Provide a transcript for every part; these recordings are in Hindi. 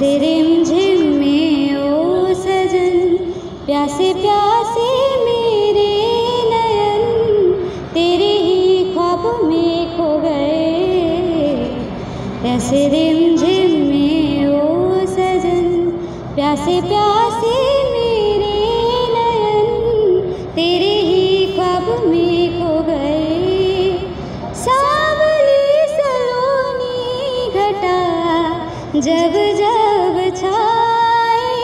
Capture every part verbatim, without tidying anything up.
ऐसे रिमझिम में ओ सजन, प्यासे प्यासे मेरे नयन तेरे ही ख्वाब में खो गए। ऐसे रिमझिम में ओ सजन, प्यासे प्यासे मेरे नयन तेरे ही ख्वाब में खो गए। सांवली सलोनी घटा जब जब छाए,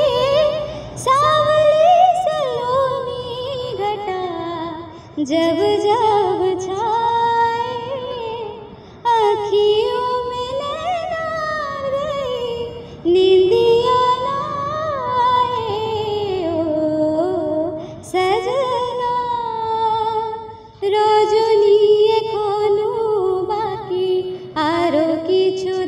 सांवली सलोनी घटा जब जब छाए, आँखियों में नैना गई नींदिया ना आए ओ सजना। रजनी एखोनो बाकी आरो किछु